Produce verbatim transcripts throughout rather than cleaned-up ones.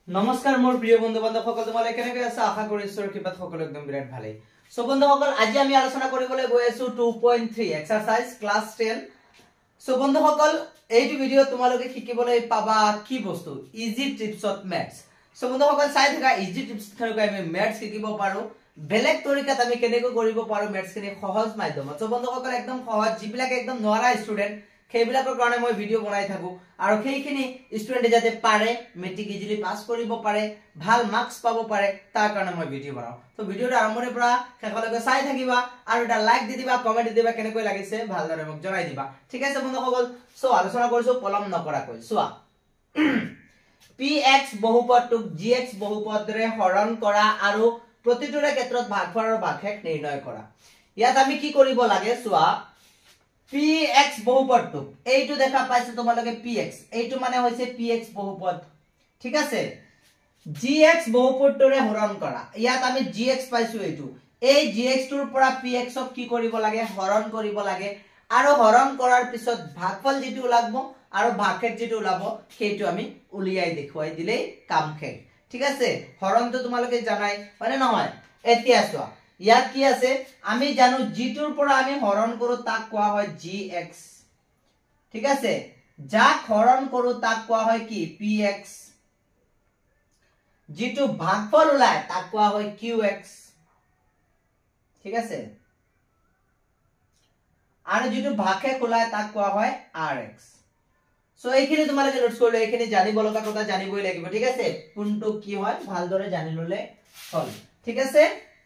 নমস্কাৰ মোৰ প্ৰিয় বন্ধু বান্ধৱ সকল তোমালোকে কেনেকৈ আছা আশা কৰি ঈশ্বৰৰ কৃপাত সকলো একদম বিৰাট ভালেই সো বন্ধুসকল আজি আমি আলোচনা কৰিবলৈ গৈ আছো two point three exercise class ten so বন্ধুসকল এইটো ভিডিও তোমালোকে শিকিবলৈ পাবা কি বস্তু easy tips of maths so বন্ধুসকল চাই থাকা ইজি টিপস খানকৈ আমি ম্যাথছ শিকিব পাৰো বেলেগ তৰিকাত আমি কেনেকৈ কৰিব পাৰো ম্যাথছ খিনি সহজ মাধ্যমত সো বন্ধুসকল একদম সহজ যিবিলাক একদম নোৱাৰা ষ্টুডেন্ট সেইবিলাকৰ কাৰণে মই ভিডিও বনাই থাকো আৰু সেইখিনি ষ্টুডেন্টে যাতে পাৰে মেট্ৰিক ইজিলি পাস কৰিব পাৰে ভাল মাৰ্কস পাব পাৰে তাৰ কাৰণে মই ভিডিও বনাও তো ভিডিওৰ আৰম্ভণিৰ পৰা শেষলৈকে চাই থাকিবা আৰু এটা লাইক দি দিবা কমেন্ট দি দিবা কেনেকৈ লাগিছে ভালদৰে মোক জনাই দিবা ঠিক আছে বন্ধুসকল সো আলোচনা কৰিছো পলম নকৰাকৈ চোৱা px বহুপদটোক gx বহুপদৰে হৰণ কৰা আৰু প্ৰতিটোৰে ক্ষেত্ৰত ভাগফল আৰু ভাগশেষ নিৰ্ণয় কৰা ইয়াত আমি কি কৰিব লাগে চোৱা px বহুপদটো এইটো দেখা পাইছে তোমালোকে px এইটো মানে হৈছে px বহুপদ ঠিক আছে gx বহুপদটোৰে হৰণ কৰা ইয়াত আমি gx পাইছো এইটো এই gx টোৰ পৰা px ক কি কৰিব লাগে হৰণ কৰিব লাগে আৰু হৰণ কৰাৰ পিছত ভাগফল যেটো লাগব আৰু ভাগশেষ যেটো ওলাব সেইটো আমি উলিয়াই দেখুৱাই দিলেই কাম শেষ ঠিক আছে হৰণটো তোমালোকে জানাই মানে নহয় এতিয়া চোৱা ইয়াত কি আছে আমি জানো g2ৰ পৰা আমি হৰণ কৰো তাক কোৱা হয় gx ঠিক আছে যাক হৰণ কৰো তাক কোৱা হয় কি px g2 ভাগফল ওলাই তাক কোৱা হয় qx ঠিক আছে আৰু g2 ভাগশেষ ওলাই তাক কোৱা হয় rx সো এইখিনি তোমালোকে নোটছ কৰিলে এইখিনি জানিব লগা কথা জানিবই লাগিব ঠিক আছে কোনটো কি হয় ভালদৰে জানি ললে হল ঠিক আছে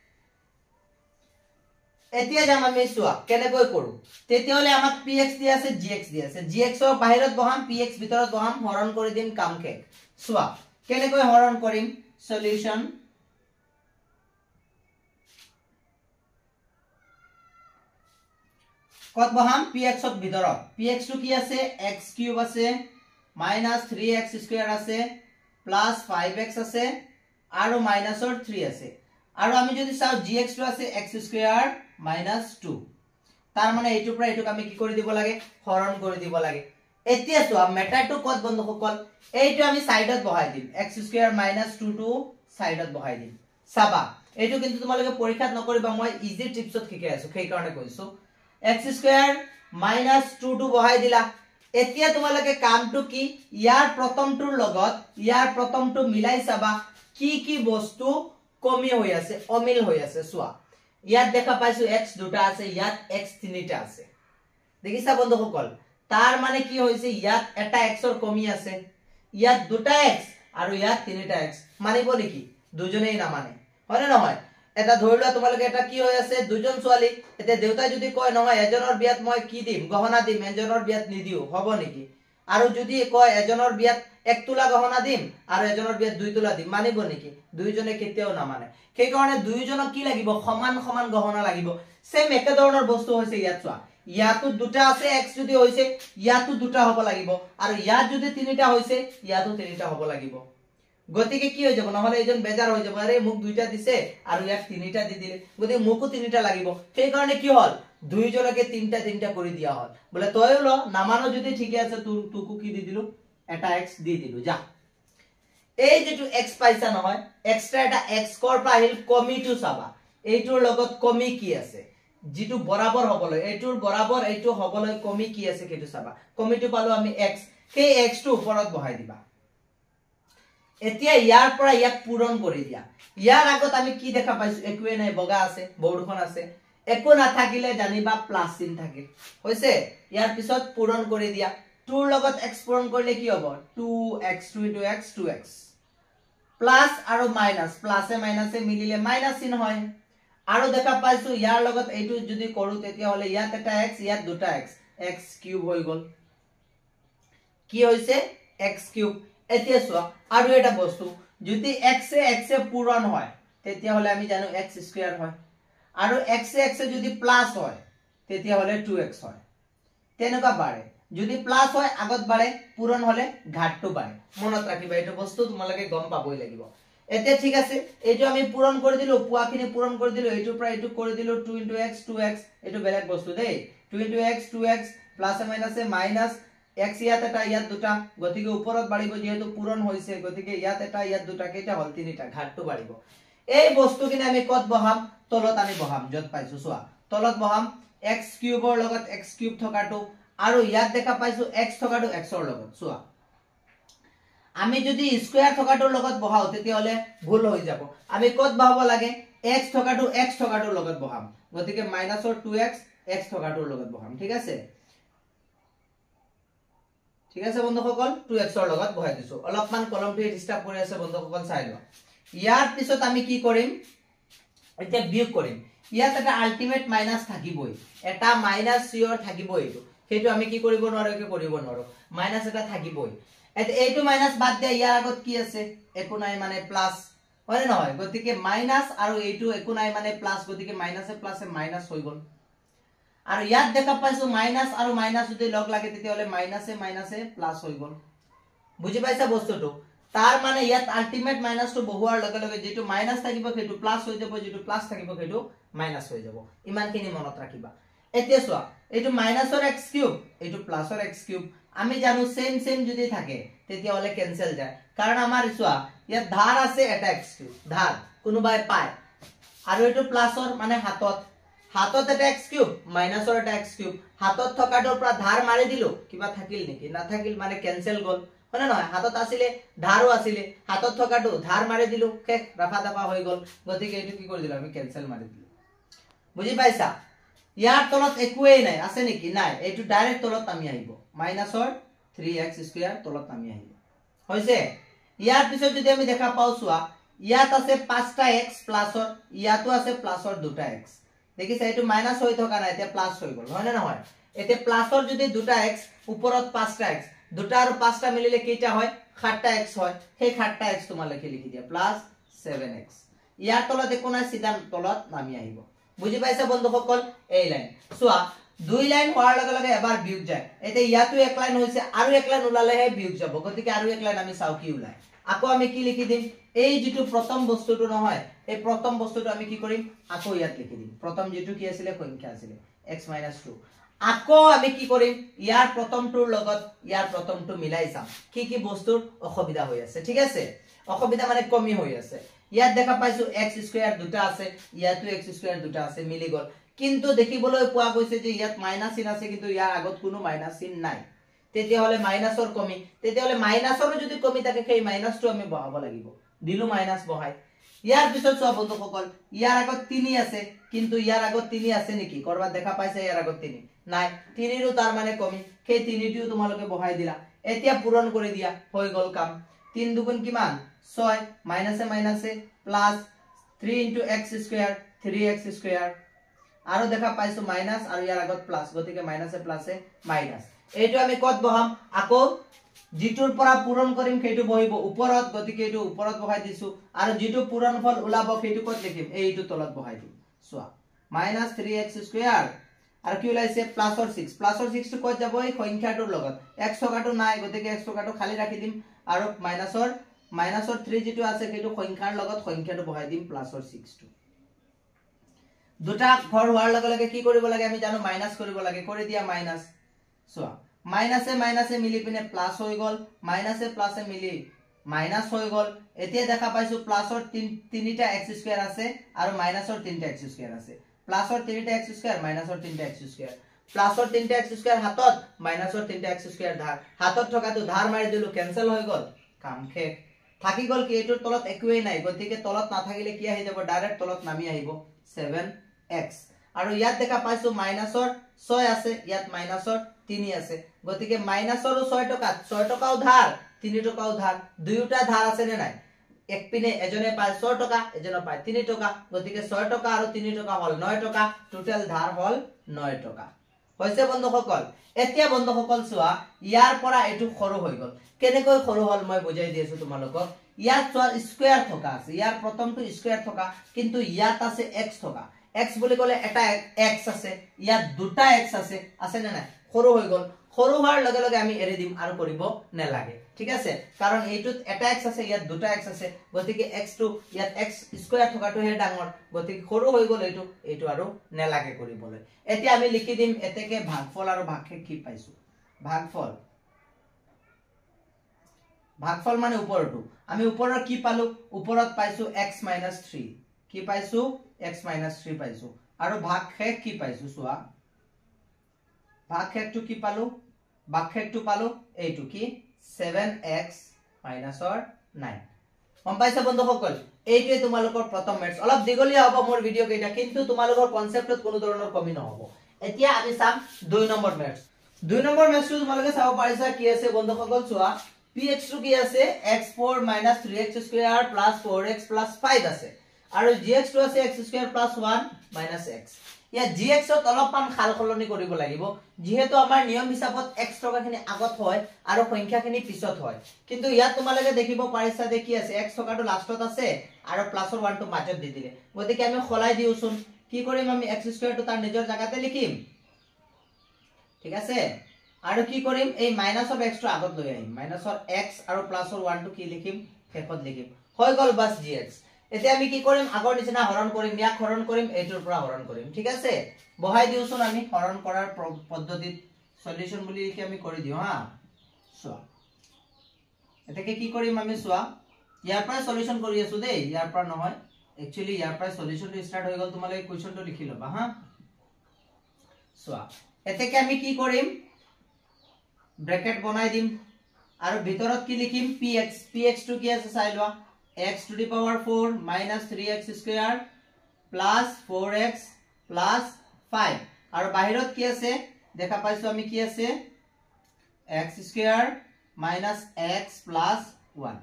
এতিয়া যাম আমি চোৱা কেনেকৈ কৰো তেতিয়ালে আমাক px দি আছে gx দি আছে gx ৰ বাহিৰত বহাম px ভিতৰত বহাম হৰণ কৰি দিম কাম শেষ চোৱা কেনেকৈ হৰণ কৰিম সলিউশন কত বহাম px ৰ ভিতৰত px টো কি আছে x কিউব আছে minus three x স্কয়ার আছে plus five x আছে আৰু minus ৰ three আছে আৰু আমি যদি চাও gx টো আছে x স্কয়ার minus two তাৰ মানে এইটো পৰা এইটো আমি কি কৰি দিব লাগে হৰণ কৰি দিব লাগে এতিয়া চোৱা মেটাৰটো কত বন্ধুসকল এইটো আমি সাইডত বহাই দিম x স্কয়ার minus two টো সাইডত বহাই দিম চাবা এইটো কিন্তু তোমালোকে পৰীক্ষাত নকৰিবা মই ইজি টিপছত শিকাই আছো সেই কাৰণে কৈছো x স্কয়ার minus two টো বহাই দিলা এতিয়া তোমালোকে কামটো কি ইয়াৰ প্ৰথমটোৰ লগত ইয়াৰ প্ৰথমটো মিলাই চাবা কি কি বস্তু কমি হৈ আছে অমিল হৈ আছে চোৱা ইয়াত দেখা পাইছো x দুটা আছে ইয়াত x তিনিটা আছে দেখিছা বন্ধুসকল তাৰ মানে কি হৈছে ইয়াত এটা x ৰ কমি আছে ইয়াত দুটা x আৰু ইয়াত তিনিটা x মানিব নেকি দুজনেই না মানে হয় নহয় এটা ধৰিলা তোমালোকে এটা কি হৈ আছে দুজন ছোৱালী এতে দেউতা যদি কয় নহয় এজনৰ বিয়াত মই কি দিম গহনা দিম এজনৰ বিয়াত নিদিও হ'ব নেকি আৰু যদি কয় এজনৰ বিয়াত এক তোলা গহনা দিম আৰু এজনৰ বিয়াত দুই তোলা দিম মানিব নেকি দুইজনে কেতিয়াও না মানে সেই কাৰণে দুইজনক কি লাগিব সমান সমান গহনা লাগিব সেম একে ধৰণৰ বস্তু হৈছে ইয়াত চোৱা ইয়াতো দুটা আছে x যদি হৈছে ইয়াতো দুটা হ'ব লাগিব আৰু ইয়াত যদি তিনিটা হৈছে ইয়াতো তিনিটা হ'ব লাগিব গতিকে কি হৈ যাব নহলে এজন বেজাৰ হৈ যাব আৰে মোক দুইটা দিছে আৰু ইয়াক তিনিটা দি দিলে গতিকে মোকো তিনিটা লাগিব সেই কাৰণে কি হল দুইজনকে তিনটা তিনটা কৰি দিয়া হল বলে তয়ও ল নামানো যদি ঠিকে আছে তোৰ তুকু কি দি দিলো এটা x দি দিলো যা এই যেটো x পাইছা নহয় এক্সট্ৰা এটা x স্কয়ার পৰা আহিল কমিটো চাবা এইটোৰ লগত কমি কি আছে যেটো বৰাবৰ হবলৈ এইটোৰ বৰাবৰ এইটো হবলৈ কমি কি আছে কেটো চাবা কমিটো পালো আমি x সেই x টো ওপৰত বহাই দিবা এতিয়া ইয়াৰ পৰা ইয়াক পূৰণ কৰি দিয়া ইয়াৰ আগত আমি কি দেখা পাইছো একোৱে নাই বগা আছে বৰ্ডখন আছে একো নাথাকিলে জানিবা প্লাস চিন থাকে হৈছে ইয়াৰ পিছত পূৰণ কৰি দিয়া two ৰ লগত x পূৰণ কৰিলে কি হ'ব two x two into x two x plus আৰু মাইনাস প্লাসে মাইনাসে মিলিলে মাইনাস চিন হয় আৰু দেখা পাইছো ইয়াৰ লগত এইটো যদি কৰো তেতিয়া হলে ইয়াত এটা x ইয়াত দুটা x x কিউব হৈ গল কি হৈছে x কিউব এতিয়া চোৱা আৰু এটা বস্তু যদি x এ x এ পূৰণ হয় তেতিয়া হলে আমি জানো x স্কয়ার হয় আৰু x এ x এ যদি প্লাস হয় তেতিয়া হলে two x হয় তেনেকা বাৰে যদি প্লাস হয় আগত বাৰে পূৰণ হলে ঘাটটো বাৰে মনত ৰাখিবা এইটো বস্তু তোমালোকে গম পাবই লাগিব এতিয়া ঠিক আছে এইটো আমি পূৰণ কৰি দিলো পুৱাখিনি পূৰণ কৰি দিলো এইটোৰ পৰা এইটো কৰি দিলো two into x two x এইটো বেলেগ বস্তু দেই two into x two x plus মাইনাসে মাইনাস x ইয়াত এটা ইয়াত দুটা গতিকে ওপৰত বাঢ়িব যেহেতু পূৰণ হৈছে গতিকে ইয়াত এটা ইয়াত দুটা কেইটা হল তিনিটা ঘাটটো বাঢ়িব এই বস্তুখিনি আমি কত বহাম তলত আমি বহাম যত পাইছো সোৱা তলত বহাম x কিউবৰ লগত x কিউব থকাটো আৰু ইয়াত দেখা পাইছো x থকাটো x ৰ লগত সোৱা আমি যদি স্কয়াৰ থকাটোৰ লগত বহাও তেতিয়া হলে ভুল হৈ যাব আমি কত বহাব লাগে x থকাটো x থকাটোৰ লগত বহাম গতিকে মাইনাসৰ টু এক্স x থকাটোৰ লগত বহাম ঠিক আছে ঠিক আছে বন্ধুসকল টু এক্স ৰ লগত বহাই দিছো অলপমান কলমটো ডিস্টার্ব কৰি আছে বন্ধুসকল চাই লও ইয়াৰ পিছত আমি কি কৰিম এতিয়া বিয়োগ কৰিম ইয়াত এটা আল্টিমেট মাইনাস থাকিবই এটা মাইনাস চিঅৰ থাকিবই এটো সেইটো আমি কি কৰিব নোৱাৰো কি কৰিব নোৱাৰো মাইনাস এটা থাকিবই এতে এইটো মাইনাস বাদ দিয়া ইয়াৰ আগত কি আছে একো নাই মানে প্লাস হয় নহয় গতিকে মাইনাস আৰু এইটো একো নাই মানে প্লাস গতিকে মাইনাসে প্লাসে মাইনাস হৈ গল আৰু ইয়াত দেখা পাইছো মাইনাস আৰু মাইনাস যদি লগ লাগে তেতিয়া হলে মাইনাসে মাইনাসে প্লাস হৈ গল বুজি পাইছা বস্তুটো তার মানে ইয়াত আল্টিমেট মাইনাস টু বহুৱাৰ লগে লগে যেটো মাইনাস থাকিব সেইটো প্লাস হৈ যাব যেটো প্লাস থাকিব সেইটো মাইনাস হৈ যাব ইমানখিনি মনত ৰাখিবা এতিয়া সোৱা এইটো মাইনাসৰ x কিউব এইটো প্লাসৰ x কিউব আমি জানো সেম সেম যদি থাকে তেতিয়া হলে ক্যান্সেল যায় কাৰণ আমাৰ সোৱা ইয়াত ধাৰ আছে এটা x কিউব ধাৰ কোনোবাই পায় আৰু এইটো প্লাসৰ মানে হাতত হাতত এটা x কিউব মাইনাসৰ এটা x কিউব হাতত থকাটোৰ পৰা ধাৰ মাৰি দিলো কিবা থাকিল নেকি না থাকিল মানে ক্যান্সেল গল মানে নহয় হাতত আছিলে ধাৰও আছিলে হাতত থকাটো ধাৰ মাৰি দিলো কে ৰাফা দাফা হৈ গল গতিকে এইটো কি কৰি দিলো আমি ক্যান্সেল মাৰি দিলো বুজি পাইছা ইয়াৰ তলত একোই নাই আছে নেকি নাই এইটো ডাইৰেক্ট তলত আমি আহিব মাইনাসৰ থ্ৰী এক্স স্কয়াৰ তলত আমি আহিব হৈছে ইয়াৰ পিছত যদি আমি দেখা পাও সোৱা ইয়াত আছে পাঁচটা x প্লাসৰ ইয়াতো আছে প্লাসৰ দুটা x দেখিছা এইটো মাইনাস হৈ থকা নাই এতিয়া প্লাস হৈ গল হয় না নহয় এতে প্লাসৰ যদি দুটা x ওপৰত পাঁচটা x দুটা আৰু পাঁচটা মিলিলে কেইটা হয় সাতটা x হয় সেই সাতটা x তোমালকে লিখি দিয়া প্লাস সেভেন এক্স ইয়াৰ তলত একো নাই সিধা তলত নামি আহিব বুজি পাইছা বন্ধুসকল এই লাইন সোৱা দুই লাইন হোৱাৰ লগে লগে এবাৰ বিয়োগ যায় এতে ইয়াতো এক লাইন হৈছে আৰু এক লাইন উলালেহে বিয়োগ যাব গতিকে আৰু এক লাইন আমি চাও কি উলাই আকৌ আমি কি লিখি দিম এই যেটো প্ৰথম বস্তুটো নহয় এই প্ৰথম বস্তুটো আমি কি কৰিম আকৌ ইয়াত লিখি দিম প্ৰথম যেটো কি আছিল সংখ্যা আছিল x - টু আকৌ আমি কি কৰিম ইয়াৰ প্ৰথমটোৰ লগত ইয়াৰ প্ৰথমটো মিলাই চাম কি কি বস্তুৰ অসুবিধা হৈ আছে ঠিক আছে অসুবিধা মানে কমি হৈ আছে ইয়াত দেখা পাইছো x স্কয়াৰ দুটা আছে ইয়াতো x স্কয়াৰ দুটা আছে মিলি গল কিন্তু দেখিবলৈ পোৱা গৈছে যে ইয়াত মাইনাস চিন আছে কিন্তু ইয়াৰ আগত কোনো মাইনাস চিন নাই তেতিয়া হলে মাইনাসৰ কমি তেতিয়া হলে মাইনাসৰো যদি কমি থাকে সেই মাইনাসটো আমি বহাব লাগিব দিলু মাইনাস বহাই ইয়াৰ পিছত সোৱা বন্ধুসকল ইয়াৰ আগত তিনি আছে কিন্তু ইয়াৰ আগত তিনি আছে নেকি কৰবা দেখা পাইছে ইয়াৰ আগত তিনি নাই তিনিৰো তাৰ মানে কমি সেই তিনিটিও তোমালোকে বহাই দিলা এতিয়া পূৰণ কৰি দিয়া হৈ গল কাম তিন দুগুণ কিমান ছয় মাইনাসে মাইনাসে plus three into x square three x square আৰু দেখা পাইছো মাইনাস আৰু ইয়াৰ আগত প্লাস গতিকে মাইনাসে প্লাসে মাইনাস এইটো আমি কত বহাম আকৌ জিটোৰ পৰা পূৰণ কৰিম সেইটো বহিব ওপৰত গতিকে এইটো ওপৰত বহাই দিছো আৰু জিটো পূৰণ ফল উলাব সেইটো কত লিখিম এইটো তলত বহাই দিম সোৱা মাইনাস থ্ৰী এক্স স্কয়াৰ আৰু কি উলাইছে প্লাসৰ ছিক্স প্লাসৰ ছিক্স টো কত যাব এই সংখ্যাটোৰ লগত x টকাটো নাই গতিকে x টকাটো খালি ৰাখি দিম আৰু মাইনাসৰ মাইনাসৰ থ্ৰী যেটো আছে সেইটো সংখ্যাৰ লগত সংখ্যাটো বহাই দিম প্লাসৰ ছিক্স টো দুটা ঘৰ হোৱাৰ লগে লগে কি কৰিব লাগে আমি জানো মাইনাস কৰিব লাগে কৰি দিয়া মাইনাস সোৱা মাইনাসে মাইনাসে মিলি পিনে প্লাস হৈ গল মাইনাসে প্লাসে মিলি মাইনাস হৈ গল এতিয়া দেখা পাইছো প্লাসৰ তিনিটা x স্কয়াৰ আছে আৰু মাইনাসৰ তিনিটা x স্কয়াৰ আছে প্লাসৰ তিনিটা x স্কয়াৰ মাইনাসৰ তিনিটা x স্কয়াৰ প্লাসৰ তিনিটা x স্কয়াৰ হাতত মাইনাসৰ তিনিটা x স্কয়াৰ ধাৰ হাতত থকাটো ধাৰ মাৰি দিলু ক্যান্সেল হৈ গল কাম শেষ থাকি গল কি এটোৰ তলত একোই নাই গতিকে তলত না থাকিলে কি আহি যাব ডাইৰেক্ট তলত নামি আহিব সেভেন এক্স আৰু ইয়াত দেখা পাইছো মাইনাসৰ ছয় আছে ইয়াত মাইনাসৰ তিনি আছে গতিকে মাইনাসৰ ছয় টকা ছয় টকাও ধাৰ তিনি টকাও ধাৰ দুইটা ধাৰ আছে নে নাই এক পিনে এজনে পায় ছয় টকা এজনে পায় তিনি টকা গতিকে ছয় টকা আৰু তিনি টকা হল নয় টকা টোটাল ধাৰ হল নয় টকা হৈছে বন্ধুসকল এতিয়া বন্ধুসকল সোৱা ইয়াৰ পৰা এটো সৰু হৈ গল কেনেকৈ সৰু হল মই বুজাই দিছো তোমালোকক ইয়াত সোৱা স্কয়াৰ থকা আছে ইয়াৰ প্ৰথমটো স্কয়াৰ থকা কিন্তু ইয়াত আছে x থকা x বুলি কলে এটা x আছে ইয়াত দুটা x আছে আছে না নাই সৰু হৈ গল সৰু হোৱাৰ লগে লগে আমি এৰি দিম আৰু কৰিব নেলাগে ঠিক আছে কাৰণ এইটোত এটা x আছে ইয়াত দুটা x আছে গতিকে x টো ইয়াত x স্কয়াৰ থকাটো হে ডাঙৰ গতিকে সৰু হৈ গল এইটো এইটো আৰু নেলাগে কৰিবলৈ এতিয়া আমি লিখি দিম এতেকে ভাগফল আৰু ভাগশেষ কি পাইছো ভাগফল ভাগফল মানে ওপৰটো আমি ওপৰৰ কি পালো ওপৰত পাইছো x - থ্ৰী কি পাইছো x - থ্ৰী পাইছো আৰু ভাগশেষ কি পাইছো চোৱা ভাগশেষটো কি পালো ভাগশেষটো পালো এইটো কি ছেভেন এক্স - নাইন গম পাইছা বন্ধুসকল এইটোৱে তোমালোকৰ প্ৰথম মেথছ অলপ দীঘলীয়া হ'ব মোৰ ভিডিও কেইটা কিন্তু তোমালোকৰ কনসেপ্টত কোনো ধৰণৰ কমি নহব এতিয়া আমি চাম দুই নম্বৰ মেথছ দুই নম্বৰ মেথছটো তোমালোকে চাব পাৰিছা কি আছে বন্ধুসকল চোৱা px টো কি আছে x four - three x square plus four x plus five আছে আৰু gx টো আছে x square plus one minus x ইয়া gx ত অলপমান খালখলনি কৰিব লাগিব যেহেতু আমাৰ নিয়ম হিচাপত x টকাখিনি আগত হয় আৰু সংখ্যাখিনি পিছত হয় কিন্তু ইয়াত তোমালোকে দেখিব পাৰিছা যে কি আছে x টকাটো লাষ্টত আছে আৰু প্লাসৰ one টো মাজত দি দিলে গতিকে আমি খলাই দিওচোন কি কৰিম আমি x square টো তাৰ নিজৰ জায়গাতে লিখিম ঠিক আছে আৰু কি কৰিম এই মাইনাস অফ x টো আগত লৈ আহিম মাইনাস অফ x আৰু প্লাসৰ one টো কি লিখিম শেষত লিখিম হৈ গল বাস gx এতিয়া আমি কি কৰিম আগৰ নিচিনা হৰণ কৰিম ইয়াক হৰণ কৰিম এইটোৰ পৰা হৰণ কৰিম ঠিক আছে বহাই দিওচোন আমি হৰণ কৰাৰ পদ্ধতিত সলিউশন বুলি কি আমি কৰি দিও হা চোৱা এটাকে কি কৰিম আমি চোৱা ইয়াৰ পৰা সলিউশন কৰি আছো দেই ইয়াৰ পৰা নহয় একচুয়ালি ইয়াৰ পৰা সলিউশনটো স্টাৰ্ট হৈ গল তোমালোকে কোৱেশ্চনটো লিখি লবা হা চোৱা এটাকে আমি কি কৰিম ব্র্যাকেট বনাই দিম আৰু ভিতৰত কি লিখিম px px টো কি আছে চাই লোৱা x to the power four minus three x square plus four x plus five আৰু বাহিৰত কি আছে দেখা পাইছো আমি কি আছে x square minus x plus one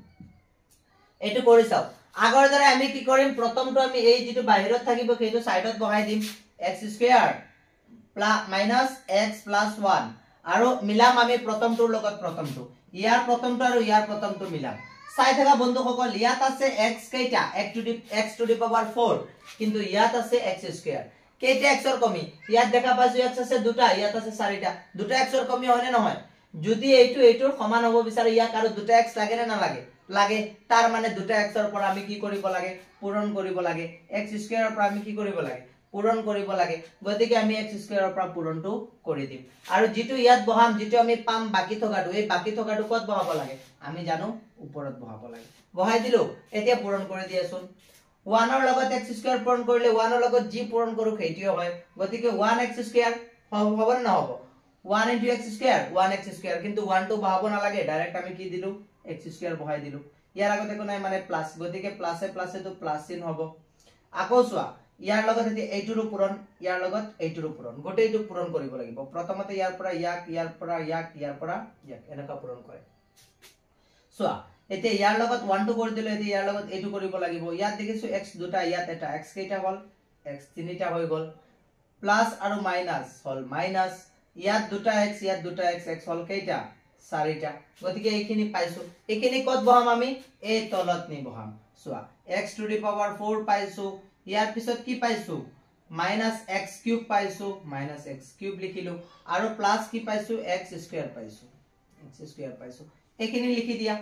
এটো কৰি চাও আগৰ দৰে আমি কি কৰিম প্ৰথমটো আমি এই যেটো বাহিৰত থাকিব সেইটো সাইডত বহাই দিম x square plus minus x plus one আৰু মিলাম আমি প্ৰথমটোৰ লগত প্ৰথমটো ইয়াৰ প্ৰথমটো আৰু ইয়াৰ প্ৰথমটো মিলাম চাই থাকা বন্ধুসকল ইয়াত আছে x কেইটা x to the x to the power four কিন্তু ইয়াত আছে x square কেইটা x ৰ কমি ইয়াত দেখা পাইছো x আছে দুটা ইয়াত আছে চাৰিটা দুটা x ৰ কমি হয় নে নহয় যদি এইটো এইটোৰ সমান হ'ব বিচাৰে ইয়াক আৰু দুটা x লাগে নে না লাগে লাগে তাৰ মানে দুটা x ৰ পৰা আমি কি কৰিব লাগে পূৰণ কৰিব লাগে x square ৰ পৰা আমি কি কৰিব লাগে পূৰণ কৰিব লাগে গতিকে আমি x square ৰ পৰা পূৰণটো কৰি দিম আৰু যেটো ইয়াত বহাম যেটো আমি পাম বাকি থকাটো এই বাকি থকাটো কত বহাব লাগে আমি জানো ওপৰত বহাব লাগে বহাই দিলো এতিয়া পূৰণ কৰি দিয়াছোন one ৰ লগত x square পূৰণ কৰিলে one ৰ লগত g পূৰণ কৰো সেইটিও হয় গতিকে one x square হ'ব না হ'ব one into x square one x square কিন্তু one টো বহাব না লাগে ডাইৰেক্ট আমি কি দিলু x square বহাই দিলু ইয়াৰ আগতে কোন নাই মানে প্লাস গতিকে প্লাসে প্লাসে তো প্লাস চিন হ'ব আকৌ চোৱা ইয়াৰ লগত এতি এইটোৰ পূৰণ ইয়াৰ লগত এইটোৰ পূৰণ গোটেইটো পূৰণ কৰিব লাগিব প্ৰথমতে ইয়াৰ পৰা ইয়াক ইয়াৰ পৰা ইয়াক ইয়াৰ পৰা ইয়াক এনেকা পূৰণ কৰে চোৱা এতে ইয়াৰ লগত one টো কৰি দিলে এতি ইয়াৰ লগত এইটো কৰিব লাগিব ইয়াত দেখিছো x দুটা ইয়াত এটা x কেইটা হল x তিনিটা হৈ গল প্লাস আৰু মাইনাস হল মাইনাস ইয়াত দুটা x ইয়াত দুটা x x হল কেইটা চাৰিটা গতিকে এইখিনি পাইছো এইখিনি কত বহাম আমি এই তলত নি বহাম চোৱা x to the power four পাইছো ইয়াৰ পিছত কি পাইছো minus x cube পাইছো minus x cube লিখিলো আৰু প্লাস কি পাইছো x square পাইছো x square পাইছো এইখিনি লিখি দিয়া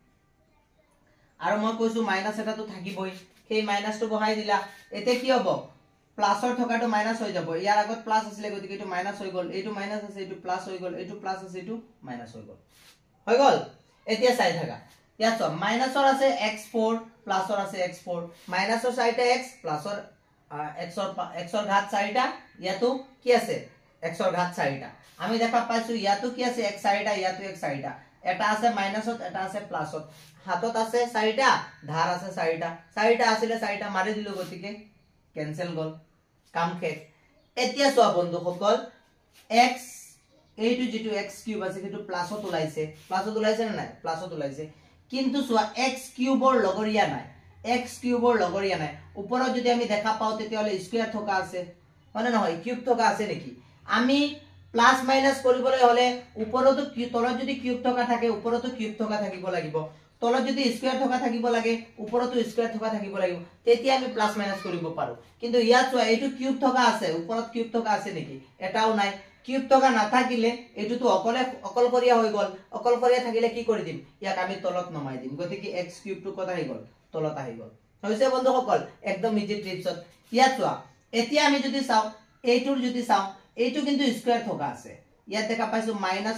আৰু মই কৈছো মাইনাস এটা তো থাকিবই সেই মাইনাসটো বহাই দিলা এতে কি হ'ব প্লাসৰ থকাটো মাইনাস হৈ যাব ইয়াৰ আগত প্লাস আছিল গতিকে এটো মাইনাস হৈ গল এটো মাইনাস আছে এটো প্লাস হৈ গল এটো প্লাস আছে এটো মাইনাস হৈ গল হৈ গল এতিয়া চাই থাকা ইয়াত সব মাইনাসৰ আছে x four প্লাসৰ আছে x four মাইনাসৰ চাৰিটা x প্লাসৰ x ৰ x ৰ ঘাত চাৰিটা ইয়াতো কি আছে x ৰ ঘাত চাৰিটা আমি দেখা পাইছো ইয়াতো কি আছে x চাৰিটা ইয়াতো x চাৰিটা এটা আছে মাইনাসত এটা আছে প্লাসত হাতত আছে চাৰিটা ধাৰ আছে চাৰিটা চাৰিটা আছিল চাৰিটা মাৰি দিলো গতিকে কেনসেল গল কাম শেষ এতিয়া চোৱা বন্ধুসকল x এইটো যেটো x কিউব আছে সেইটো প্লাসত ওলাইছে প্লাসত ওলাইছে না নাই প্লাসত ওলাইছে কিন্তু চোৱা x কিউবৰ লগৰীয়া নাই x কিউবৰ লগৰীয়া নাই ওপৰত যদি আমি দেখা পাও তেতিয়ালে স্কয়াৰ থকা আছে মানে নহয় কিউব থকা আছে নেকি আমি প্লাস মাইনাস কৰিবলৈ হলে ওপৰতো তলত যদি কিউব থকা থাকে ওপৰতো কিউব থকা থাকিব লাগিব তলত যদি স্কয়াৰ থকা থাকিব লাগে ওপৰতো স্কয়াৰ থকা থাকিব লাগিব তেতিয়া আমি প্লাস মাইনাস কৰিব পাৰো কিন্তু ইয়াত চোৱা এইটো কিউব থকা আছে ওপৰত কিউব থকা আছে নেকি এটাও নাই কিউব থকা নাথাকিলে এটোটো অকলে অকলকৰিয়া হৈ গল অকলকৰিয়া থাকিলে কি কৰি দিম ইয়াক আমি তলত নমাই দিম গতিকে x কিউব টো কত আহি গল তলত আহি গল হৈছে বন্ধুসকল একদম ইজি ট্ৰিপছত ইয়াত চোৱা এতিয়া আমি যদি চাও এইটোৰ যদি চাও এইটো কিন্তু স্কয়াৰ থকা আছে ইয়াত দেখা পাইছো মাইনাসৰ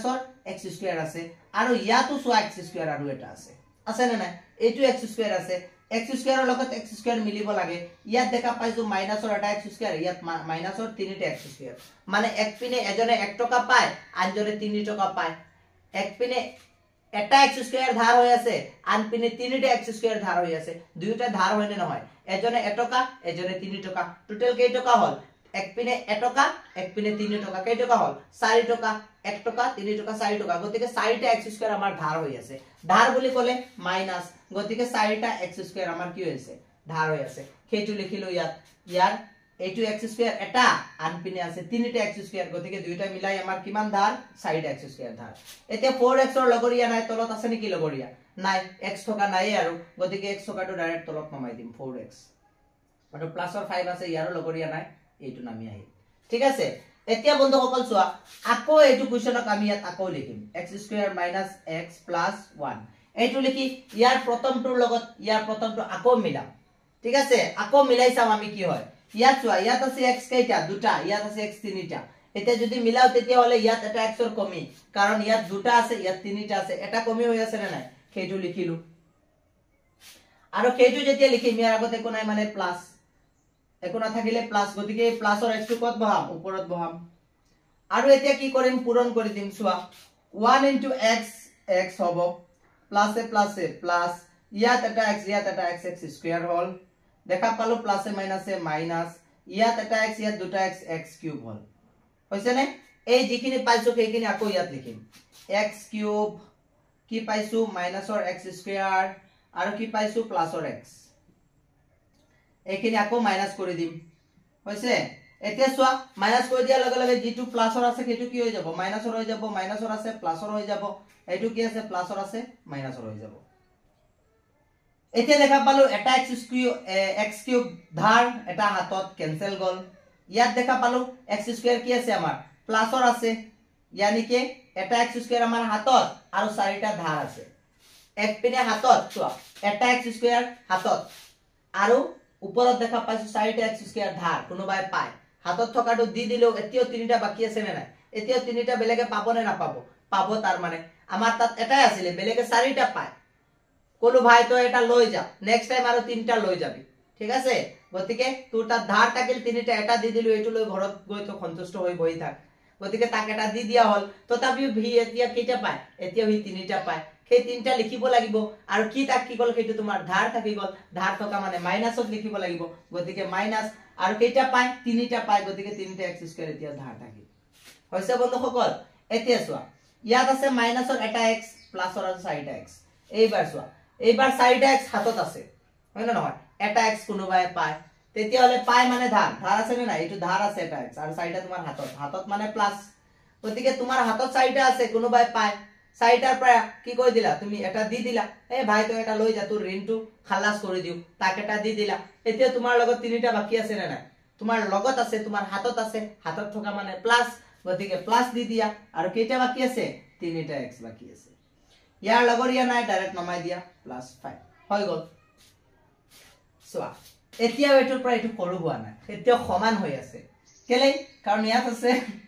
x স্কয়ার আছে আৰু ইয়াতো সোয়া x স্কয়ার আৰু এটা আছে আছে না নাই এটো x স্কয়ার আছে x স্কয়াৰৰ লগত x স্কয়ার মিলিব লাগে ইয়াত দেখা পাইছো মাইনাসৰ এটা x স্কয়ার ইয়াত মাইনাসৰ তিনিটা x স্কয়ার মানে এক পিনে এজনে এক টকা পায় আনজনে তিনি টকা পায় এক পিনে এটা x স্কয়ার ধার হৈ আছে আন পিনে তিনিটা x স্কয়ার ধার হৈ আছে দুইটা ধার হয়নে নহয় এজনে এক টকা এজনে তিনি টকা টোটাল কেই টকা হল এক পিনে এক টকা এক পিনে তিনি টকা কেই টকা হল চাৰি টকা এক টকা তিনি টকা চাৰি টকা গতিকে চাৰিটা x স্কয়ার আমাৰ ধার হৈ আছে ধার বুলি কলে মাইনাস গতিকে চাৰিটা x স্কয়ার আমাৰ কি হৈছে ধার হৈ আছে সেইটো লিখিলো ইয়াত ইয়াৰ এইটো x স্কয়ার এটা আন পিনে আছে তিনিটা x স্কয়ার গতিকে দুইটা মিলাই আমাৰ কিমান ধার চাৰিটা x স্কয়ার ধার এতিয়া four x ৰ লগৰীয়া নাই তলত আছে নেকি লগৰীয়া নাই x থকা নাই আৰু গতিকে x থকাটো ডাইৰেক্ট তলত নমাই দিম four x আৰু প্লাসৰ five আছে ইয়াৰো লগৰীয়া নাই এইটো নামি আহি ঠিক আছে এতিয়া বন্ধুসকল চোৱা আকৌ এইটো কোৱেশ্চনক আমি ইয়াত আকৌ লিখিম x square minus x plus one এইটো লিখি ইয়াৰ প্ৰথমটোৰ লগত ইয়াৰ প্ৰথমটো আকৌ মিলাম ঠিক আছে আকৌ মিলাই চাম আমি কি হয় ইয়াত চোৱা ইয়াত আছে x কেইটা দুটা ইয়াত আছে x তিনিটা এতিয়া যদি মিলাও তেতিয়া হলে ইয়াত এটা x ৰ কমি কাৰণ ইয়াত দুটা আছে ইয়াত তিনিটা আছে এটা কমি হৈ আছে না নাই সেইটো লিখিলো আৰু সেইটো যেতিয়া লিখিম ইয়াৰ আগতে একো নাই মানে প্লাস একো না থাকিলে প্লাস গতিকে প্লাসৰ x টো কত বহাম ওপৰত বহাম আৰু এতিয়া কি কৰিম পূৰণ কৰি দিম চোৱা one into x x হ'ব plus a plus a plus ইয়াত এটা x ইয়াত এটা x x স্কয়ার হল দেখা পালো plus a minus a minus ইয়াত এটা x ইয়াত দুটা x x কিউব হল হৈছে নে এই যিখিনি পাইছো সেইখিনি আকৌ ইয়াত লিখিম x কিউব কি পাইছো মাইনাসৰ x স্কয়ার আৰু কি পাইছো প্লাসৰ x এইখিনি আকৌ মাইনাস কৰি দিম হৈছে এতিয়া সোয়া মাইনাস কৰি দিয়া লগে লগে যেটো প্লাসৰ আছে সেইটো কি হৈ যাব মাইনাসৰ হৈ যাব মাইনাসৰ আছে প্লাসৰ হৈ যাব এইটো কি আছে প্লাসৰ আছে মাইনাসৰ হৈ যাব এতিয়া দেখা পালো এটা x কিউব x কিউব ধাৰ এটা হাতত কেনসেল গল ইয়াত দেখা পালো x স্কয়ার কি আছে আমাৰ প্লাসৰ আছে यानी के এটা x স্কয়ার আমাৰ হাতত আৰু চাৰিটা ধাৰ আছে এক পিনে হাতত চোৱা এটা x স্কয়ার হাতত আৰু ওপৰত দেখা পাইছো চাৰিটা x স্কয়ার ধাৰ কোনোবাই পায় হাতত থকাটো দি দিলো এতিয়াও তিনিটা বাকি আছে নে নাই এতিয়াও তিনিটা বেলেগে পাব নে নাপাব পাব তাৰ মানে আমাৰ তাত এটাই আছিল বেলেগে চাৰিটা পায় কোলো ভাই তো এটা লৈ যা নেক্সট টাইম আৰু তিনটা লৈ যাবি ঠিক আছে গতিকে তোৰ তাত ধাৰ থাকিল তিনিটা এটা দি দিলো এটো লৈ ঘৰত গৈ তো সন্তুষ্ট হৈ বহি থাক গতিকে তাক এটা দি দিয়া হল তথাপিও ভি এতিয়া কেইটা পায় এতিয়া ভি তিনিটা পায় সেই তিনটা লিখিব লাগিব আৰু কি তাক কি গল সেইটো তোমাৰ ধাৰ থাকি গল ধাৰ থকা মানে মাইনাসত লিখিব লাগিব গতিকে মাইনাস আৰু কেইটা পায় তিনিটা পায় গতিকে তিনিটা x স্কয়ার এতিয়া ধাৰ থাকি হৈছে বন্ধুসকল এতিয়া চোৱা ইয়াত আছে মাইনাসৰ এটা x প্লাসৰ আছে চাৰিটা x এইবাৰ চোৱা এইবাৰ চাৰিটা x হাতত আছে হয় না নহয় এটা x কোনোবাই পায় তেতিয়া হলে পায় মানে ধাৰ ধাৰ আছে নে নাই এটো ধাৰ আছে এটা x আৰু চাৰিটা তোমাৰ হাতত হাতত মানে প্লাস গতিকে তোমাৰ হাতত চাৰিটা আছে কোনোবাই পায় চাৰিটাৰ পৰা কি কৈ দিলা তুমি এটা দি দিলা এ ভাই তো এটা লৈ যা তোৰ ঋণটো খালাস কৰি দিও তাক এটা দি দিলা এতিয়া তোমাৰ লগত তিনিটা বাকি আছে নে নাই তোমাৰ লগত আছে তোমাৰ হাতত আছে হাতত থকা মানে প্লাস গতিকে প্লাস দি দিয়া আৰু কেইটা বাকি আছে তিনিটা x বাকি আছে ইয়াৰ লগৰীয়া নাই ডাইৰেক্ট নমাই দিয়া প্লাস five হৈ গল সোয়া এতিয়া এটোৰ পৰা এটো সৰু হোৱা নাই এতিয়া সমান হৈ আছে কেলে কাৰণ ইয়াত আছে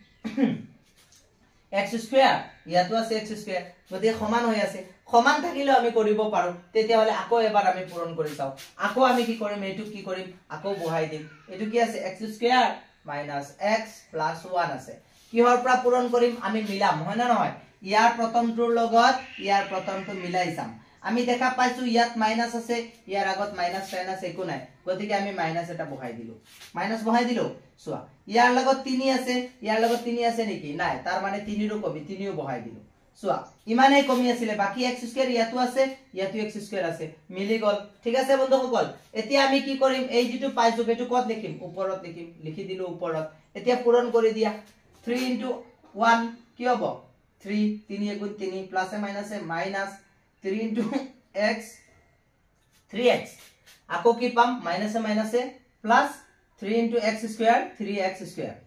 x স্কয়ার ইয়াতো আছে x স্কয়ার গতিকে সমান হৈ আছে সমান থাকিলে আমি কৰিব পাৰো তেতিয়া হলে আকৌ এবাৰ আমি পূৰণ কৰি চাও আকৌ আমি কি কৰিম এটো কি কৰিম আকৌ বহাই দিম এটো কি আছে x square minus x plus one আছে কিহৰ পৰা পূৰণ কৰিম আমি মিলাম হয় না নহয় ইয়াৰ প্ৰথমটোৰ লগত ইয়াৰ প্ৰথমটো মিলাই চাম আমি দেখা পাইছো ইয়াত মাইনাস আছে ইয়াৰ আগত মাইনাস সাইন আছে একো নাই গতিকে আমি মাইনাস এটা বহাই দিলো মাইনাস বহাই দিলো সোয়া ইয়াৰ লগত তিনি আছে ইয়াৰ লগত তিনি আছে নেকি নাই তাৰ মানে তিনি ৰ কমি তিনিও বহাই দিলো সোয়া ইমানে কমি আছিল বাকি x স্কয়ার ইয়াতো আছে ইয়াতো x স্কয়ার আছে মিলি গল ঠিক আছে বন্ধুসকল এতিয়া আমি কি কৰিম এই যেটো পাইছো বেটো কত লিখিম ওপৰত লিখিম লিখি দিলো ওপৰত এতিয়া পূৰণ কৰি দিয়া three into one কি হ'ব three three গুণ three plus a minus a minus three into x three x আকৌ কি পাম minus a minus a plus three into x square three x square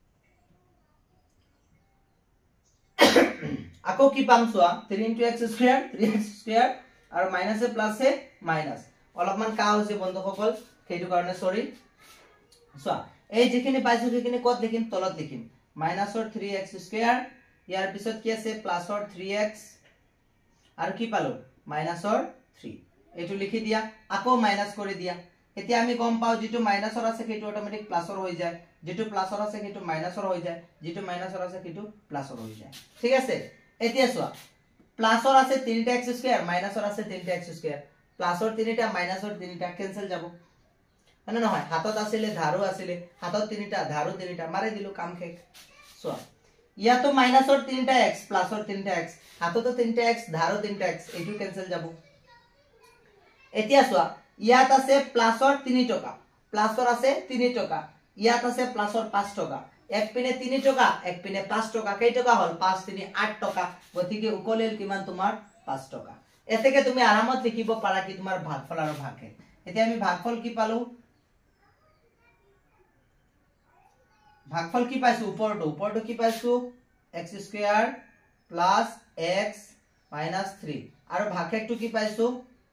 আকৌ কি পাম সোয়া three into x square three x square আৰু minus a plus a minus অলপমান কা হৈছে বন্ধুসকল সেইটো কাৰণে সৰি সোয়া এই যিখিনি পাইছো সেইখিনি কত লিখিম তলত লিখিম মাইনাসৰ three x স্কয়ার ইয়াৰ পিছত কি আছে প্লাসৰ থ্ৰী এক্স আৰু কি পালো মাইনাসৰ থ্ৰী এটো লিখি দিয়া আকৌ মাইনাস কৰি দিয়া এতিয়া আমি গম পাও যেটো মাইনাসৰ আছে সেইটো অটোমেটিক প্লাসৰ হৈ যায় যেটো প্লাসৰ আছে সেইটো মাইনাসৰ হৈ যায় যেটো মাইনাসৰ আছে সেইটো প্লাসৰ হৈ যায় ঠিক আছে এতিয়া চোৱা প্লাসৰ আছে তিনিটা x স্কয়াৰ মাইনাসৰ আছে তিনিটা x স্কয়াৰ প্লাসৰ তিনিটা মাইনাসৰ তিনিটা কেনসেল যাব মানে নহয় হাতত আছিল ধাৰু আছিল হাতত তিনিটা ধাৰু তিনিটা মাৰি দিলো কাম শেষ চোৱা ইয়াতো মাইনাসৰ তিনিটা x প্লাসৰ তিনিটা x হাততো তিনিটা x ধাৰু তিনিটা x এটো কেনসেল যাব এতিয়া চোৱা ইয়াত আছে প্লাসৰ তিনি টকা প্লাসৰ আছে তিনি টকা ইয়াত আছে প্লাসৰ পাঁচ টকা এক পিনে তিনি টকা এক পিনে পাঁচ টকা কেই টকা হল পাঁচ তিনি আঠ টকা গতিকে উকলেল কিমান তোমাৰ পাঁচ টকা এতেকে তুমি আৰামত লিখিব পাৰা কি তোমাৰ ভাগফল আৰু ভাগফল এতিয়া আমি ভাগফল কি পালো ভাগফল কি পাইছো উপৰটো উপৰটো কি পাইছো x square plus x minus three আৰু ভাগফলটো কি পাইছো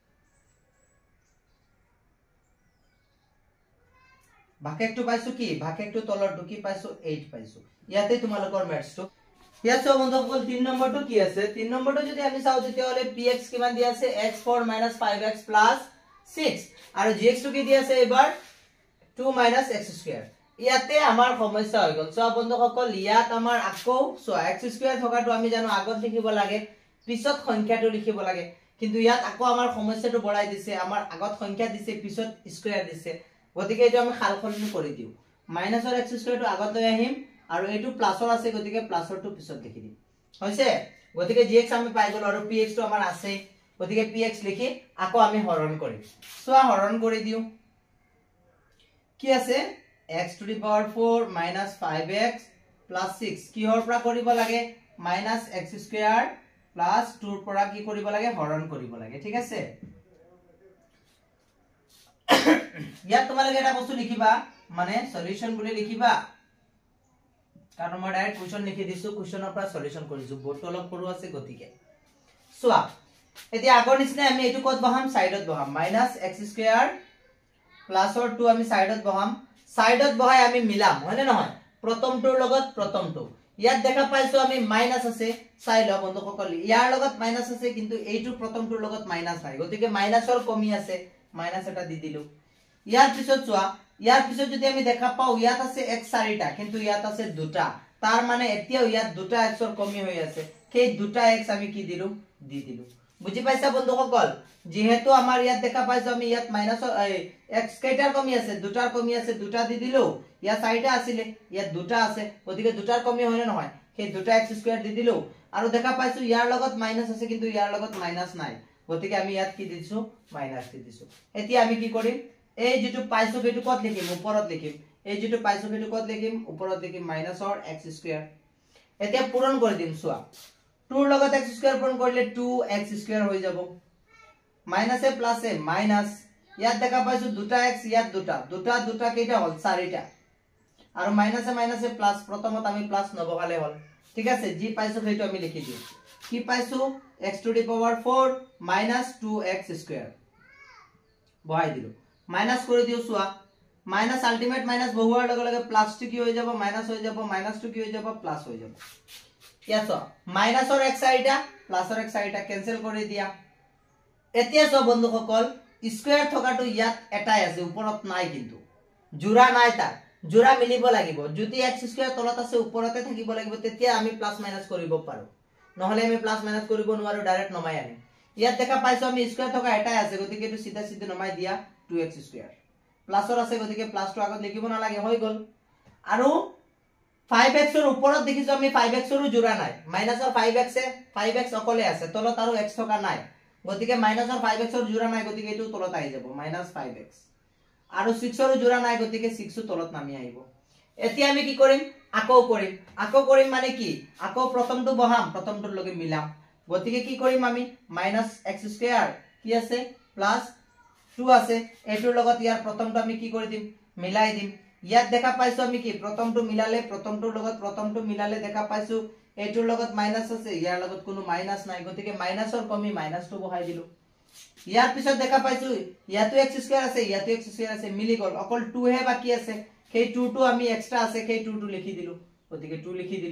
ভাগফলটো পাইছো কি ভাগফলটো তলৰটো কি পাইছো eight পাইছো ইয়াতে তোমালোকৰ ম্যাথছটো ইয়াত সব বন্ধুসকল তিন নম্বৰটো কি আছে তিন নম্বৰটো যদি আমি চাও তেতিয়া হলে px কিমান দিয়া আছে x four minus five x plus six আৰু gx টো কি দিয়া আছে এবাৰ two minus x square ইয়াতে আমাৰ সমস্যা হৈ গল সব বন্ধুসকল ইয়াত আমাৰ আকৌ সো x square থকাটো আমি জানো আগত লিখিব লাগে পিছত সংখ্যাটো লিখিব লাগে কিন্তু ইয়াত আকৌ আমাৰ সমস্যাটো বঢ়াই দিছে আমাৰ আগত সংখ্যা দিছে পিছত স্কয়াৰ দিছে গতিকে এটো আমি খালখলনি কৰি দিও মাইনাসৰ x স্কয়াৰটো আগত লৈ আহিম আৰু এটো প্লাসৰ আছে গতিকে প্লাসৰটো পিছত লিখি দিম হৈছে গতিকে gx আমি পাই গল আৰু px টো আমাৰ আছে গতিকে px লিখি আকৌ আমি হৰণ কৰিম সোৱা হৰণ কৰি দিও কি আছে x to the power four minus five x plus six কিহৰ পৰা কৰিব লাগে minus x square plus two ৰ পৰা কি কৰিব লাগে হৰণ কৰিব লাগে ঠিক আছে ইয়াত তোমালোকে এটা বস্তু লিখিবা মানে সলিউশন বুলি লিখিবা কাৰণ মই ডাইৰেক্ট কোৱেশ্চন লিখি দিছো কোৱেশ্চনৰ পৰা সলিউশন কৰিছো বোৰ্ডটো অলপ সৰু আছে গতিকে সোৱা এতিয়া আগৰ নিচিনা আমি এটো কত বহাম সাইডত বহাম minus x square plus or two আমি সাইডত বহাম সাইডত বহাই আমি মিলাম হয়নে নহয় প্ৰথমটোৰ লগত প্ৰথমটো ইয়াত দেখা পাইছো আমি মাইনাস আছে সাইড বন্ধুসকল ইয়াৰ লগত মাইনাস আছে কিন্তু এইটো প্ৰথমটোৰ লগত মাইনাস নাই গতিকে মাইনাসৰ কমি আছে মাইনাস এটা দি দিলু ইয়াৰ পিছত চোৱা ইয়াৰ পিছত যদি আমি দেখা পাও ইয়াত আছে x চাৰিটা কিন্তু ইয়াত আছে দুটা তাৰ মানে এতিয়াও ইয়াত দুটা x ৰ কমি হৈ আছে সেই দুটা x আমি কি দিলু দি দিলু বুজি পাইছা বন্ধুসকল যেহেতু আমাৰ ইয়াত দেখা পাইছো আমি ইয়াত মাইনাস x কেইটাৰ কমি আছে দুটাৰ কমি আছে দুটা দি দিলু ইয়াত চাৰিটা আছিল ইয়াত দুটা আছে গতিকে দুটাৰ কমি হয়নে নহয় সেই দুটা x স্কয়াৰ দি দিলু আৰু দেখা পাইছো ইয়াৰ লগত মাইনাস আছে কিন্তু ইয়াৰ লগত মাইনাস নাই গতিকে আমি ইয়াত কি দিছো মাইনাস দি দিছো এতিয়া আমি কি কৰিম এই যেটো পাইছো সেইটো কত লিখিম ওপৰত লিখিম এই যেটো পাইছো সেইটো কত লিখিম ওপৰত লিখিম মাইনাসৰ x স্কয়াৰ এতিয়া পূৰণ কৰি দিম সোৱা two ৰ লগত x স্কয়াৰ পূৰণ কৰিলে two x স্কয়াৰ হৈ যাব minus a plus a minus ইয়াত দেখা পাইছো দুটা x ইয়াত দুটা দুটা দুটা কেইটা হল চাৰিটা আৰু minus a minus a plus প্ৰথমত আমি প্লাস নবহালে হল ঠিক আছে জি পাইছো সেইটো আমি লিখি দিম কি পাইছো x to the power four minus two x square বহাই দিলো মাইনাস কৰি দিও সোৱা মাইনাস আল্টিমেট মাইনাস বহুৱাৰ লগে লগে প্লাস টো কি হৈ যাব মাইনাস হৈ যাব মাইনাস টো কি হৈ যাব প্লাস হৈ যাব ইয়াত মাইনাসৰ x চাৰিটা প্লাসৰ x চাৰিটা কেনসেল কৰি দিয়া এতিয়া সব বন্ধুসকল স্কয়াৰ থকাটো ইয়াত এটাই আছে ওপৰত নাই কিন্তু জোৰা নাই তাৰ জোৰা মিলিব লাগিব যদি x স্কয়াৰ তলত আছে ওপৰতে থাকিব লাগিব তেতিয়া আমি প্লাস মাইনাস কৰিব পাৰো নহলে আমি প্লাস মাইনাস কৰিব নোৱাৰো ডাইৰেক্ট নমাই আনি ইয়াত দেখা পাইছো আমি স্কয়াৰ থকা এটাই আছে গতিকে এটো সিধা সিধা নমাই দিয়া two x স্কয়াৰ প্লাসৰ আছে গতিকে প্লাস টো আগত লিখিব না লাগে হৈ গল আৰু five x ৰ ওপৰত দেখিছো আমি five x ৰো জোৰা নাই মাইনাসৰ five x এ five x অকলে আছে তলত আৰু x থকা নাই গতিকে মাইনাসৰ five x ৰ জোৰা নাই গতিকে এটো তলত আহি যাব -five x আৰু six ৰ জোৰা নাই গতিকে six ও তলত নামি আহিব এতিয়া আমি কি কৰিম আকৌ কৰিম আকৌ কৰিম মানে কি আকৌ প্ৰথমটো বহাম প্ৰথমটোৰ লগে মিলাম গতিকে কি কৰিম আমি -x স্কয়াৰ কি আছে প্লাস two আছে এটোৰ লগত ইয়াৰ প্ৰথমটো আমি কি কৰি দিম মিলাই দিম ইয়াত দেখা পাইছো আমি কি প্ৰথমটো মিলালে প্ৰথমটোৰ লগত প্ৰথমটো মিলালে দেখা পাইছো এটোৰ লগত মাইনাস আছে ইয়াৰ লগত কোনো মাইনাস নাই গতিকে মাইনাসৰ কমি মাইনাসটো বহাই দিলো ইয়াৰ পিছত দেখা পাইছো ইয়াতো x স্কয়াৰ আছে ইয়াতো x স্কয়াৰ আছে মিলি গল অকল two হে বাকি আছে সেই two টো আমি এক্সট্ৰা আছে সেই two টো লিখি দিলো গতিকে two লিখি দিলো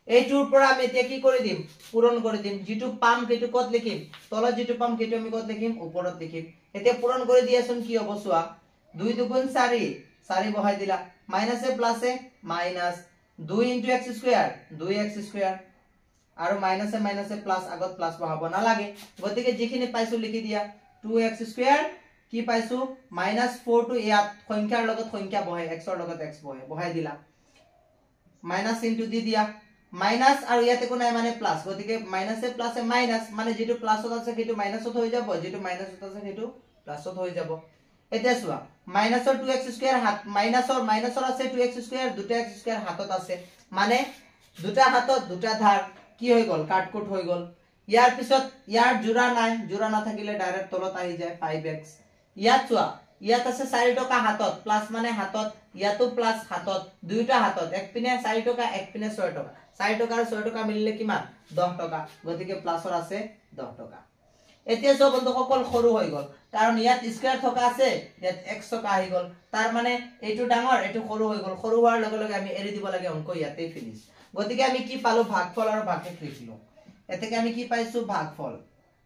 এইটোৰ পৰা আমি এতিয়া কি কৰি দিম পূৰণ কৰি দিম যেটো পাম কেটো কত লিখিম তলত যেটো পাম কেটো আমি কত লিখিম ওপৰত লিখিম এতিয়া পূৰণ কৰি দিয়াছোন কি হ'ব চোৱা দুই দুগুণ চাৰি চাৰি বহাই দিলা মাইনাসে প্লাসে মাইনাস দুই ইনটু x স্কয়ার দুই x স্কয়ার আৰু মাইনাসে মাইনাসে প্লাস আগত প্লাস বহাব না লাগে গতিকে যিখিনি পাইছো লিখি দিয়া টু এক্স স্কয়ার কি পাইছো মাইনাস ফ'ৰ টু ইয়াত সংখ্যাৰ লগত সংখ্যা বহে x ৰ লগত x বহে বহাই দিলা মাইনাস ইনটু দি দিয়া মাইনাস আৰু ইয়াতে কোনো নাই মানে প্লাস গতিকে মাইনাসে প্লাসে মাইনাস মানে যেটো প্লাসত আছে সেইটো মাইনাসত হৈ যাব যেটো মাইনাসত আছে সেইটো প্লাসত হৈ যাব এতিয়া চোৱা মাইনাসৰ টু এক্স স্কয়ার হাত মাইনাসৰ মাইনাসৰ আছে টু এক্স স্কয়ার দুটা x স্কয়ার হাতত আছে মানে দুটা হাতত দুটা ধাৰ কি হৈ গল কাটকুট হৈ গল ইয়াৰ পিছত ইয়াৰ জোৰা নাই জোৰা না থাকিলে ডাইৰেক্ট তলত আহি যায় ফাইভ এক্স ইয়াত চোৱা ইয়াত আছে চাৰি টকা হাতত প্লাস মানে হাতত ইয়াতো প্লাস হাতত দুইটা হাতত এক পিনে চাৰি টকা এক পিনে ছয় টকা চাৰি টকা আৰু ছয় টকা মিলিলে কিমান দহ টকা গতিকে প্লাসৰ আছে দহ টকা এতিয়া সব বন্ধুসকল সৰু হৈ গল কাৰণ ইয়াত স্কয়াৰ থকা আছে ইয়াত x টকা আহি গল তাৰ মানে এইটো ডাঙৰ এইটো সৰু হৈ গল সৰু হোৱাৰ লগে লগে আমি এৰি দিব লাগে অংক ইয়াতে ফিনিশ গতিকে আমি কি পালো ভাগফল আৰু ভাগশেষ লিখিলো এতেকে আমি কি পাইছো ভাগফল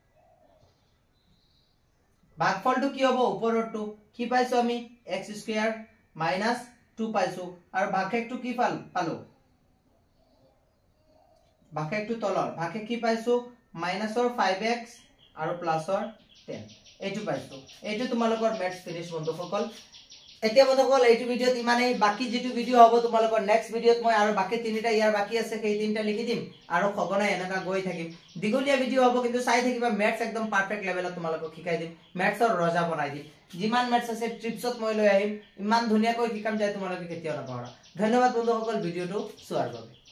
ভাগফলটো কি হ'ব ওপৰৰটো কি পাইছো আমি x স্কয়াৰ মাইনাস টু পাইছো আৰু ভাগশেষটো কি পাল পালো ভাগশেষটো তলৰ ভাগশেষ কি পাইছো মাইনাসৰ ফাইভ এক্স আৰু প্লাসৰ টেন এইটো পাইছো এইটো তোমালোকৰ ম্যাথছ ফিনিশ বন্ধুসকল এতিয়া বন্ধুসকল এইটো ভিডিওত ইমানেই বাকি যেটো ভিডিও হ'ব তোমালোকৰ নেক্সট ভিডিওত মই আৰু বাকি তিনিটা ইয়াৰ বাকি আছে সেই তিনিটা লিখি দিম আৰু খগনাই এনেকা গৈ থাকিম দিগুলিয়া ভিডিও হ'ব কিন্তু চাই থাকিবা ম্যাথছ একদম পাৰফেক্ট লেভেলত তোমালোকক শিকাই দিম ম্যাথছৰ ৰজা বনাই দিম যিমান ম্যাথছ আছে ট্ৰিপছত মই লৈ আহিম ইমান ধুনীয়াকৈ শিকাম যায় তোমালোকে কেতিয়াও নাপাহৰা ধন্যবাদ বন্ধুসকল ভিডিওটো চোৱাৰ বাবে